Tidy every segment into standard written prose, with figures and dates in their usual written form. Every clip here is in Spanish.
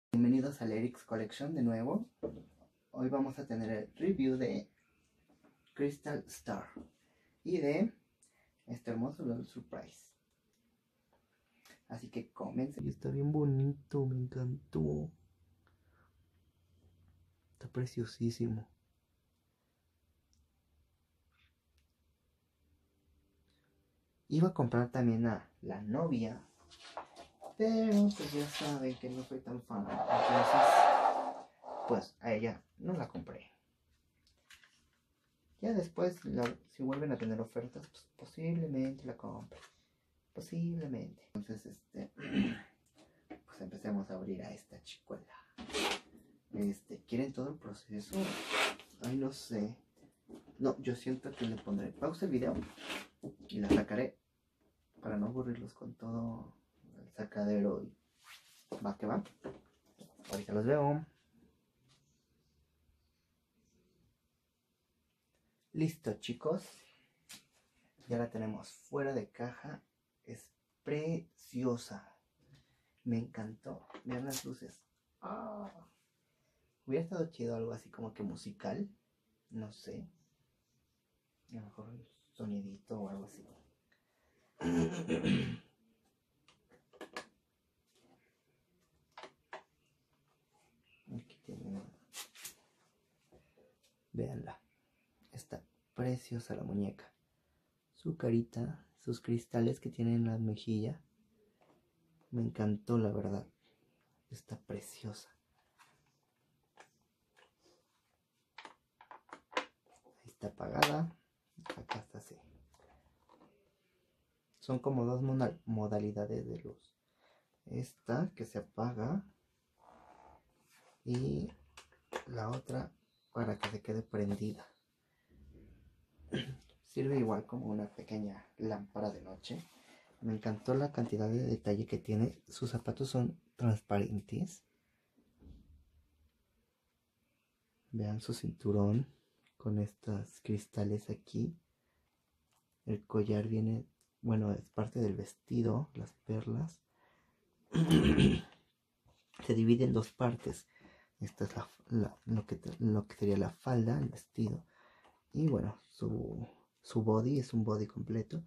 Bienvenidos al Eric's Collection de nuevo. Hoy vamos a tener el review de Crystal Star y de este hermoso Little Surprise. Así que comencen. Y está bien bonito, me encantó. Está preciosísimo. Iba a comprar también a la novia, pero pues ya saben que no soy tan fan. Entonces, pues a ella no la compré. Ya después, si vuelven a tener ofertas, pues posiblemente la compre. Posiblemente. Entonces, pues empecemos a abrir a esta chicuela. ¿Quieren todo el proceso? Ay, no sé. No, yo siento que le pondré pausa el video y la sacaré para no aburrirlos con todo el sacadero. Y va que va. Ahorita los veo. Listo, chicos. Ya la tenemos fuera de caja. Es preciosa. Me encantó. Vean las luces. ¡Ah! Hubiera estado chido algo así como que musical. No sé. A lo mejor un sonidito o algo así. Aquí tienen. Véanla. Está preciosa la muñeca. Su carita, sus cristales que tienen en la mejilla. Me encantó, la verdad. Está preciosa. Ahí está apagada. Acá está así. Son como dos modalidades de luz. Esta que se apaga. Y la otra para que se quede prendida. Sirve igual como una pequeña lámpara de noche. Me encantó la cantidad de detalle que tiene. Sus zapatos son transparentes. Vean su cinturón con estos cristales aquí. El collar viene, bueno, es parte del vestido, las perlas. Se divide en dos partes. Esta es lo que sería la falda, el vestido. Y bueno, su body es un body completo.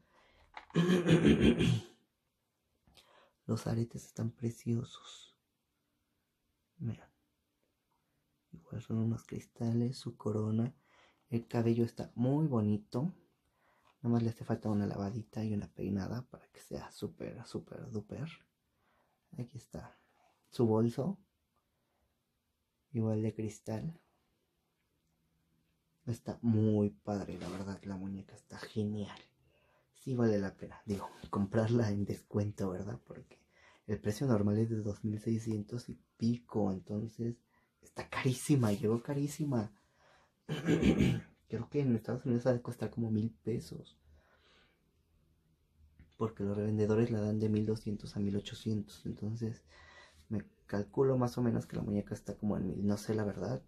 Los aretes están preciosos. Vean. Igual son unos cristales, su corona. El cabello está muy bonito. Nada más le hace falta una lavadita y una peinada para que sea súper duper. Aquí está su bolso. Igual de cristal. Está muy padre, la verdad. La muñeca está genial. Sí vale la pena, digo, comprarla en descuento, ¿verdad? Porque el precio normal es de 2,600 y pico. Entonces está carísima, llegó carísima. Creo que en Estados Unidos ha de costar como 1,000 pesos. Porque los revendedores la dan de 1,200 a 1,800. Entonces me calculo más o menos que la muñeca está como en 1,000. No sé la verdad.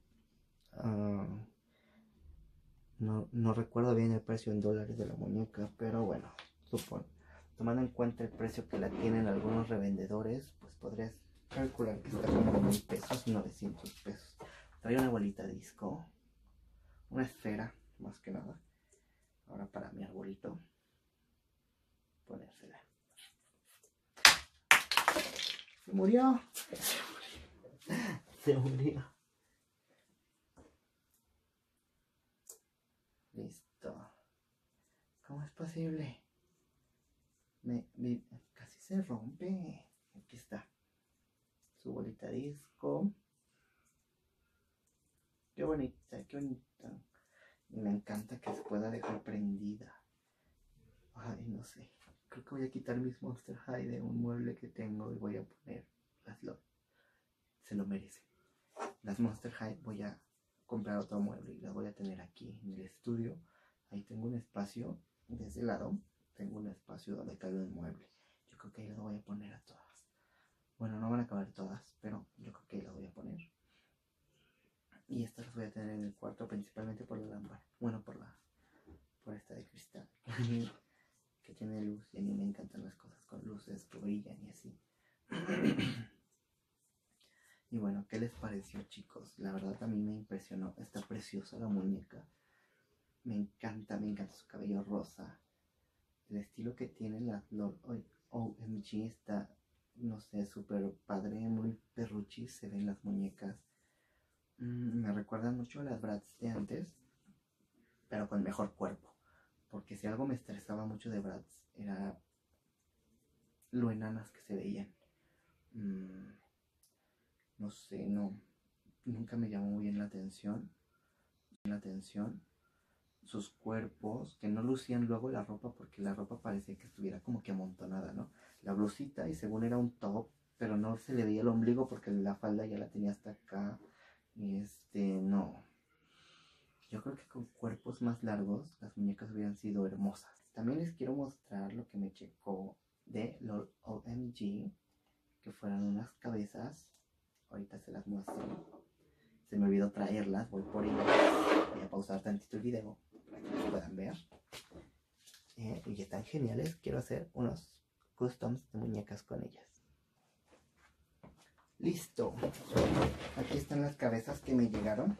No recuerdo bien el precio en dólares de la muñeca. Pero bueno, tomando en cuenta el precio que la tienen algunos revendedores, pues podrías calcular que está como en 1,000 pesos y 900 pesos. Trae una bolita de disco. Una esfera, más que nada. Ahora para mi arbolito. Ponérsela. Se murió. Se murió. Listo. ¿Cómo es posible? Casi se rompe. Aquí está. Su bolita disco. Qué bonita, qué bonita. Y me encanta que se pueda dejar prendida. Ay, no sé. Creo que voy a quitar mis Monster High de un mueble que tengo y voy a poner las LOL. Se lo merece. Las Monster High voy a comprar otro mueble y las voy a tener aquí en el estudio. Ahí tengo un espacio. De ese lado tengo un espacio donde cabe un mueble. Yo creo que ahí las voy a poner a todas. Bueno, no van a caber todas, pero yo creo que ahí las voy a poner. Y estas las voy a tener en el cuarto principalmente por la lámpara. Bueno, por esta de cristal. Que tiene luz y a mí me encantan las cosas con luces que brillan y así. Y bueno, ¿qué les pareció, chicos? La verdad a mí me impresionó. Está preciosa la muñeca. Me encanta su cabello rosa. El estilo que tiene la LOL OMG está, no sé, súper padre, muy perruchis se ven las muñecas. Me recuerdan mucho a las Bratz de antes, pero con mejor cuerpo. Porque si algo me estresaba mucho de Bratz era lo enanas que se veían. No sé, nunca me llamó muy bien la atención. Sus cuerpos, que no lucían luego la ropa, porque la ropa parecía que estuviera como que amontonada, ¿no? La blusita, y según era un top, pero no se le veía el ombligo porque la falda ya la tenía hasta acá. Y no. Yo creo que con cuerpos más largos las muñecas hubieran sido hermosas. También les quiero mostrar lo que me checó de LOL OMG, que fueron unas cabezas. Ahorita se las muestro. Se me olvidó traerlas, voy por ellas. Voy a pausar tantito el video para que las puedan ver. Y están geniales. Quiero hacer unos customs de muñecas con ellas. Listo. Aquí están las cabezas que me llegaron.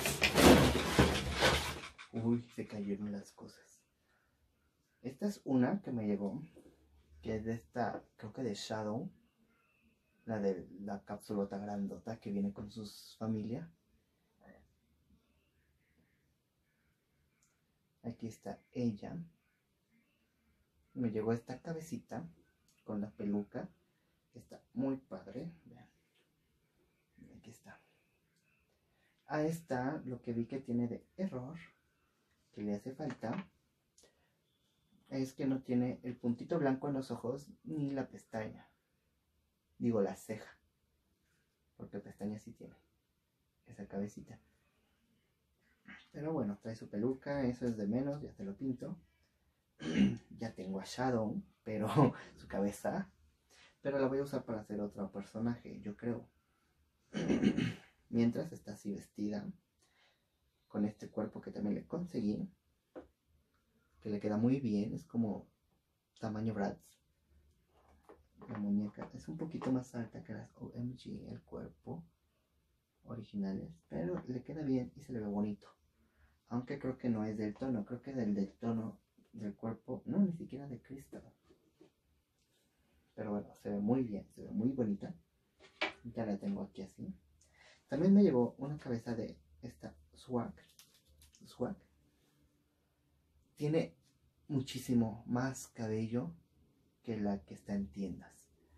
Uy, se cayeron las cosas. Esta es una que me llegó, que es de esta, creo que de Shadow. La de la cápsulota grandota que viene con sus familia. Aquí está ella. Me llegó esta cabecita con la peluca. Está muy padre. Vean. Aquí está. Ahí está lo que vi que tiene de error, que le hace falta. Es que no tiene el puntito blanco en los ojos ni la pestaña. Digo, la ceja. Porque pestaña sí tiene. Esa cabecita. Pero bueno, trae su peluca. Eso es de menos. Ya te lo pinto. Ya tengo a Shadow, pero su cabeza. Pero la voy a usar para hacer otro personaje, yo creo. Mientras está así vestida. Con este cuerpo que también le conseguí. Que le queda muy bien. Es como tamaño Bratz. La muñeca es un poquito más alta que las OMG, el cuerpo originales, pero le queda bien y se le ve bonito. Aunque creo que no es del tono, creo que es del tono del cuerpo, no, ni siquiera de Crystal. Pero bueno, se ve muy bien, se ve muy bonita. Ya la tengo aquí así. También me llegó una cabeza de esta Swag. Tiene muchísimo más cabello que la que está en tiendas.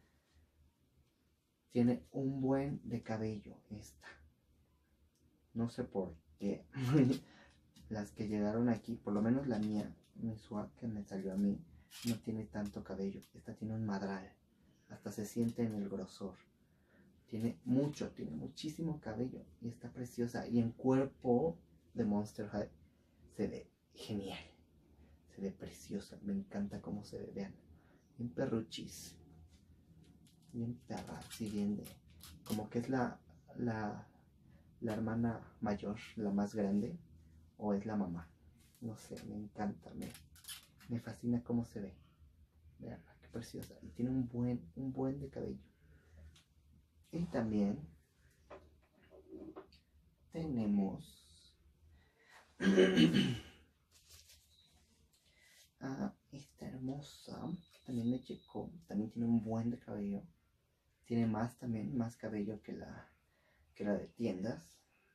Tiene un buen de cabello esta. No sé por qué. Las que llegaron aquí, por lo menos la mía, mi Swag que me salió a mí, no tiene tanto cabello. Esta tiene un madral. Hasta se siente en el grosor. Tiene muchísimo cabello. Y está preciosa. Y en cuerpo de Monster High se ve genial. Se ve preciosa. Me encanta cómo se ve. Vean. Bien perruchis. Bien perra. Así bien de... Como que es la hermana mayor, la más grande. O es la mamá. No sé, me encanta. Me fascina cómo se ve. Vean, qué preciosa. Y tiene un buen de cabello. Y también tenemos a esta hermosa, que también me checó. También tiene un buen de cabello. Tiene más cabello que la de tiendas.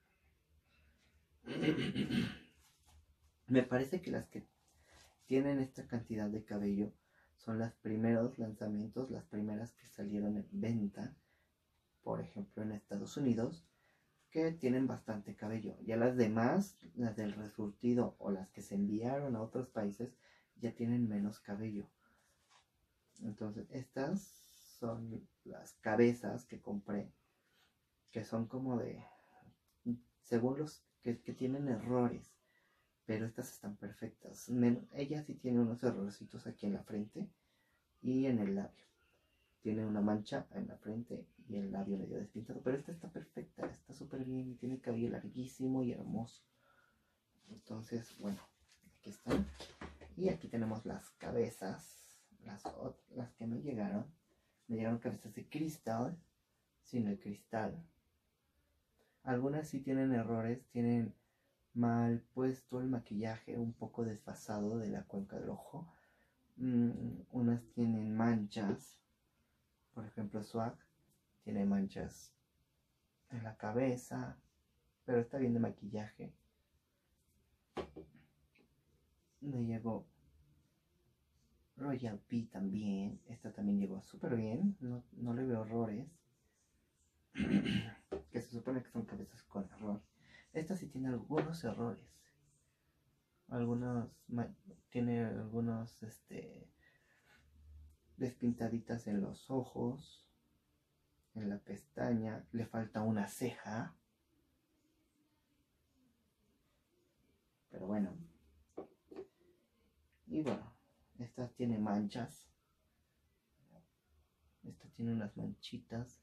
Me parece que las que tienen esta cantidad de cabello son los primeros lanzamientos, las primeras que salieron en venta, por ejemplo en Estados Unidos, que tienen bastante cabello. Ya las demás, las del resurtido o las que se enviaron a otros países, ya tienen menos cabello. Entonces estas son las cabezas que compré, que son como de, según los que tienen errores, pero estas están perfectas. Ella sí tiene unos errorcitos aquí en la frente y en el labio. Tiene una mancha en la frente y el labio medio despintado, pero esta está perfecta, está súper bien y tiene el cabello larguísimo y hermoso. Entonces, bueno, aquí están. Y aquí tenemos las cabezas, las que me llegaron. Me llegaron cabezas de cristal, sin el cristal. Algunas sí tienen errores, tienen mal puesto el maquillaje, un poco desfasado de la cuenca del ojo. Unas tienen manchas, por ejemplo Swag tiene manchas en la cabeza, pero está bien de maquillaje. Me llegó Royal P también, esta también llegó súper bien, no le veo errores. Que se supone que son cabezas con error. Esta sí tiene algunos errores. Tiene algunos despintaditas en los ojos, en la pestaña, le falta una ceja. Pero bueno. Y bueno, esta tiene manchas. Esta tiene unas manchitas.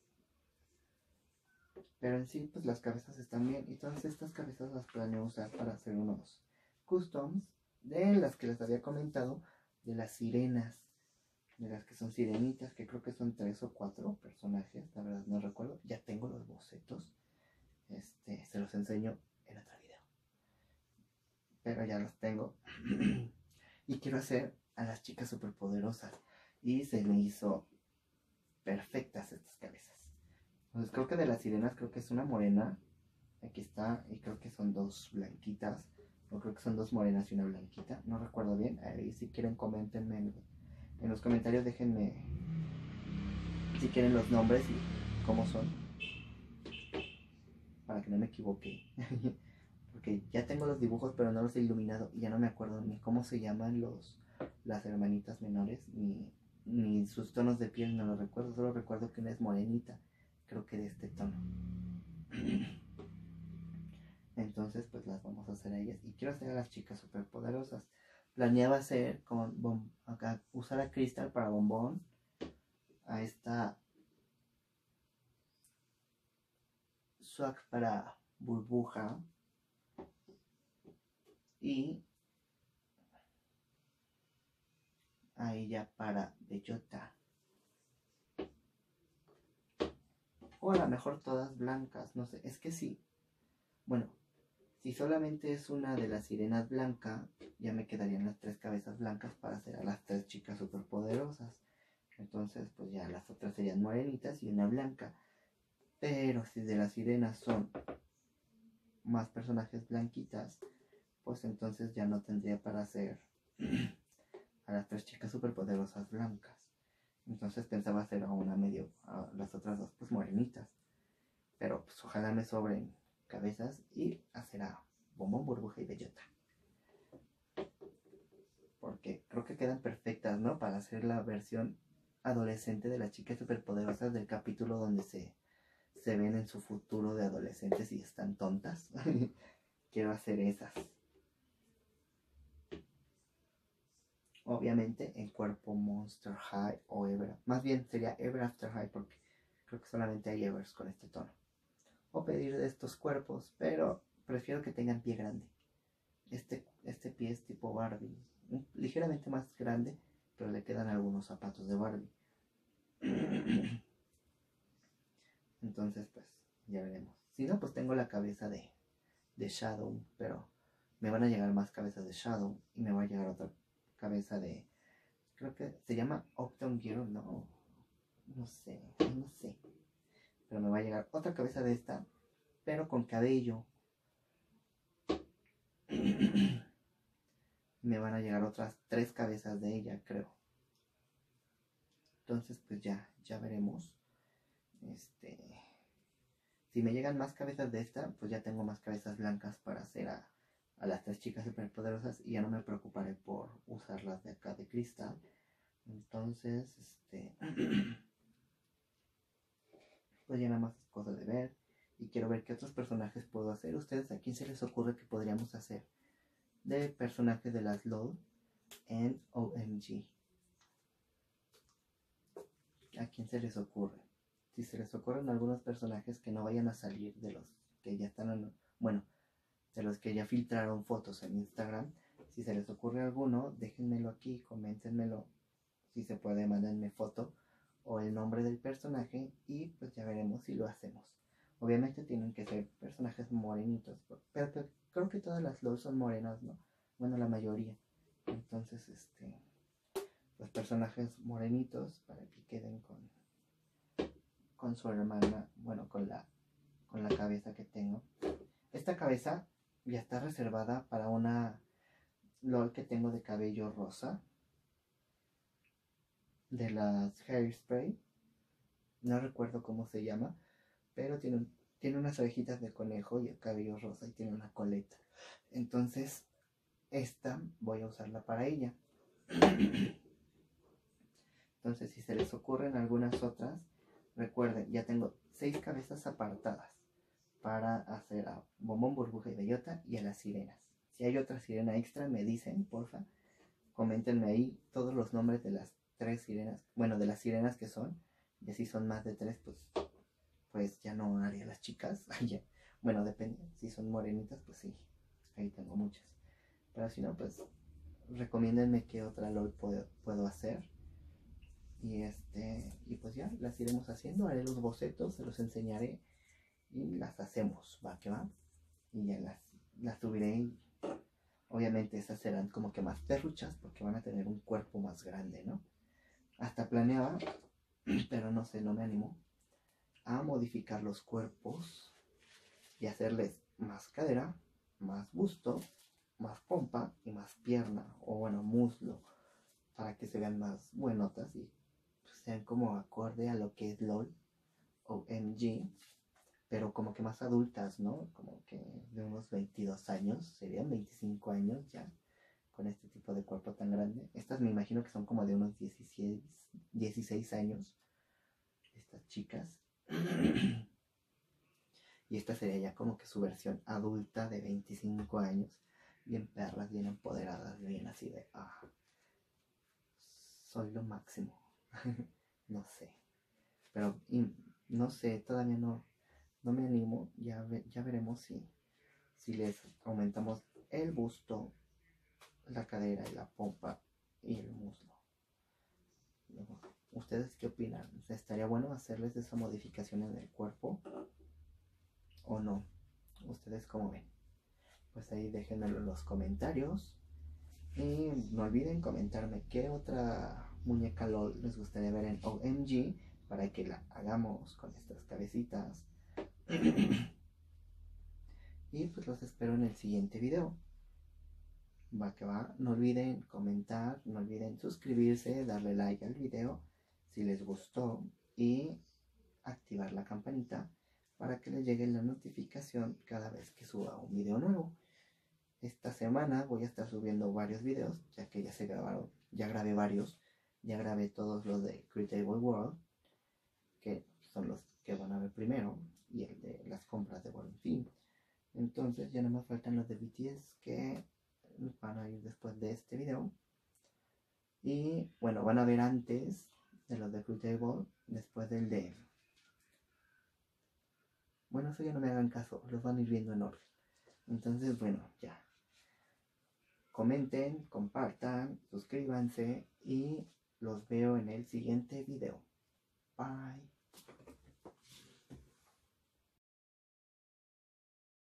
Pero en sí, pues las cabezas están bien. Y todas estas cabezas las planeo usar para hacer unos customs de las que les había comentado, de las sirenas. De las que son sirenitas, que creo que son 3 o 4 personajes, la verdad no recuerdo. Ya tengo los bocetos. Se los enseño en otro video. Pero ya los tengo. Y quiero hacer a las chicas superpoderosas. Y se me hizo perfectas estas cabezas. Entonces creo que de las sirenas, creo que es una morena. Aquí está. Y creo que son 2 blanquitas. O creo que son 2 morenas y una blanquita. No recuerdo bien. Ahí si quieren coméntenme en los comentarios. Déjenme si quieren los nombres y cómo son. Para que no me equivoque. Porque ya tengo los dibujos pero no los he iluminado. Y ya no me acuerdo ni cómo se llaman las hermanitas menores. Ni sus tonos de piel no lo recuerdo. Solo recuerdo que una es morenita. Creo que de este tono. Entonces pues las vamos a hacer a ellas. Y quiero hacer a las chicas superpoderosas. Planeaba hacer usar a Crystal para Bombón. A esta Swag para Burbuja. Y a ella para Bellota. O a lo mejor todas blancas. No sé. Es que sí. Bueno. Si solamente es una de las sirenas blanca, ya me quedarían las 3 cabezas blancas para hacer a las 3 chicas superpoderosas. Entonces, pues ya las otras serían morenitas y una blanca. Pero si de las sirenas son más personajes blanquitas, pues entonces ya no tendría para hacer a las 3 chicas superpoderosas blancas. Entonces pensaba hacer a las otras 2 pues morenitas. Pero pues ojalá me sobren cabezas y hacer a Bombón, Burbuja y Bellota. Porque creo que quedan perfectas, ¿no? Para hacer la versión adolescente de las chicas superpoderosas del capítulo donde se ven en su futuro de adolescentes y están tontas. Quiero hacer esas. Obviamente en cuerpo Monster High o Ever. Más bien sería Ever After High porque creo que solamente hay Evers con este tono. O pedir de estos cuerpos, pero prefiero que tengan pie grande. Este pie es tipo Barbie, ligeramente más grande, pero le quedan algunos zapatos de Barbie. Entonces pues ya veremos. Si no, pues tengo la cabeza de Shadow, pero me van a llegar más cabezas de Shadow y me va a llegar otra cabeza de, creo que se llama Uptown Girl, no sé, pero me va a llegar otra cabeza de esta, pero con cabello. Me van a llegar otras 3 cabezas de ella, creo. Entonces pues ya veremos. Si me llegan más cabezas de esta, pues ya tengo más cabezas blancas para hacer a las 3 chicas superpoderosas y ya no me preocuparé por usarlas de acá de cristal. Entonces, pues ya nada más es cosa de ver. Y quiero ver qué otros personajes puedo hacer. ¿Ustedes a quién se les ocurre que podríamos hacer de personajes de las LOL en OMG? ¿A quién se les ocurre? Si se les ocurren algunos personajes que no vayan a salir de los que ya están, de los que ya filtraron fotos en Instagram, si se les ocurre alguno, déjenmelo aquí, coméntenmelo, si se puede, mándenme foto o el nombre del personaje y pues ya veremos si lo hacemos. Obviamente tienen que ser personajes morenitos, pero creo que todas las LOL son morenas, ¿no? Bueno, la mayoría. Entonces, los personajes morenitos para que queden con su hermana, bueno, con la cabeza que tengo. Esta cabeza ya está reservada para una LOL que tengo de cabello rosa, de las Hairspray. No recuerdo cómo se llama, pero tiene unas orejitas de conejo y el cabello rosa y tiene una coleta. Entonces, esta voy a usarla para ella. Entonces, si se les ocurren algunas otras, recuerden, ya tengo 6 cabezas apartadas para hacer a Bombón, Burbuja y Bellota y a las sirenas. Si hay otra sirena extra, me dicen, porfa. Coméntenme ahí todos los nombres de las 3 sirenas. Bueno, de las sirenas que son. Y si son más de 3, pues ya no haré a las chicas. Bueno, depende. Si son morenitas, pues sí. Ahí tengo muchas. Pero si no, pues recomiéndenme qué otra LOL puedo hacer. Y pues ya, las iremos haciendo. Haré los bocetos, se los enseñaré. Y las hacemos, va que va. Y ya las subiré. Y obviamente esas serán como que más perruchas porque van a tener un cuerpo más grande, ¿no? Hasta planeaba, pero no sé, no me animo a modificar los cuerpos y hacerles más cadera, más busto, más pompa y más pierna, o bueno, muslo, para que se vean más buenotas y sean como acorde a lo que es LOL o MG, pero como que más adultas, ¿no? Como que de unos 22 años, serían 25 años ya, con este tipo de cuerpo tan grande. Estas me imagino que son como de unos 16 años, estas chicas. Y esta sería ya como que su versión adulta de 25 años, bien perras, bien empoderadas, bien así de, soy lo máximo. No sé, pero no sé, todavía no me animo, ya veremos si les aumentamos el busto, la cadera y la pompa y el muslo. ¿Ustedes qué opinan? ¿Estaría bueno hacerles esa modificación en el cuerpo o no? ¿Ustedes cómo ven? Pues ahí déjenmelo en los comentarios. Y no olviden comentarme qué otra muñeca LOL les gustaría ver en OMG para que la hagamos con estas cabecitas. Y pues los espero en el siguiente video. Va que va. No olviden comentar, no olviden suscribirse, darle like al video si les gustó y activar la campanita para que les llegue la notificación cada vez que suba un video nuevo. Esta semana voy a estar subiendo varios videos, ya que ya se grabaron, ya grabé varios, ya grabé todos los de Creatable World, que son los que van a ver primero, y el de las compras de Buen Fin. Entonces ya no me faltan los de BTS que van a ir después de este video. Y bueno, van a ver antes de los de Creatable, después del de... Bueno, eso ya no me hagan caso, los van a ir viendo en orden. Entonces, bueno, ya. Comenten, compartan, suscríbanse y los veo en el siguiente video. Bye.